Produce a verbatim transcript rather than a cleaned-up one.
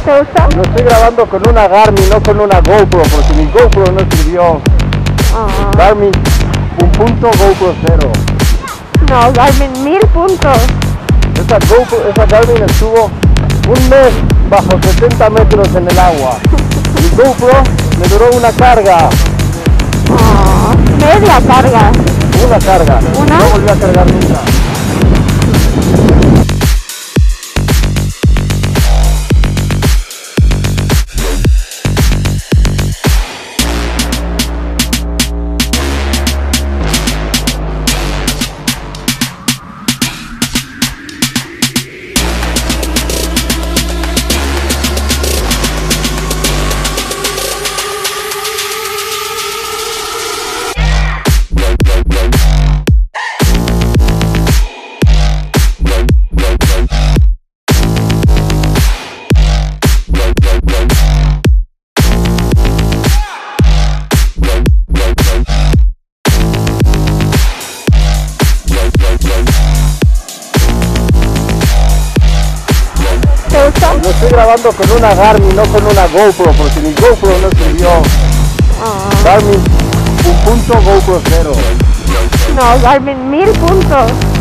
¿Te gusta? Lo estoy grabando con una Garmin, no con una GoPro, porque mi GoPro no sirvió. Oh. Garmin, un punto, GoPro cero. No, Garmin, mil puntos. Esa GoPro, esa Garmin estuvo un mes bajo setenta metros en el agua. Mi GoPro me duró una carga. Oh, media carga. Una carga. ¿Una? No volví a cargar nunca. Lo estoy grabando con una Garmin, no con una GoPro, porque mi GoPro no sirvió. Oh. Garmin, un punto, GoPro cero. No, Garmin, mil puntos.